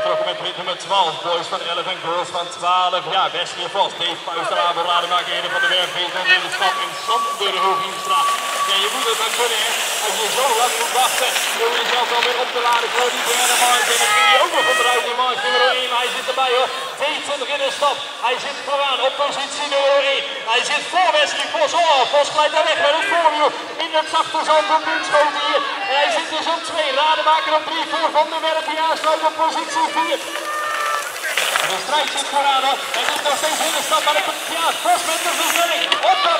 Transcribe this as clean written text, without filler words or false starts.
getrokken met nummer 12. Boys van 11 en girls van 12. Ja, Wesley Vos, Dave Puisterabel, Rademaker, Ede van de Werfgeest en in de stad in Sander Hooghiemstra. Ja, je moet het maar kunnen, hè. Als je zo lang moet wachten, om jezelf dan weer op te laden voor die derde markt. En dan ging hij ook nog onderuit in markt nummer 1. Hij zit erbij, hoor. 22 in de stap. Hij zit vooraan op positie nummer 1. Hij zit voor Wesley Vos. Oh, Vos glijdt daar weg met het voorwiel in het zachte zand op Bunschoten hier. En hij zit dus op 2. Rademaker op 3 voor Van der Werf. Die aansluit op positie 4. De strijd zit vooraan, hoor. Hij zit nog steeds in de stap, maar de Vos met de versnelling.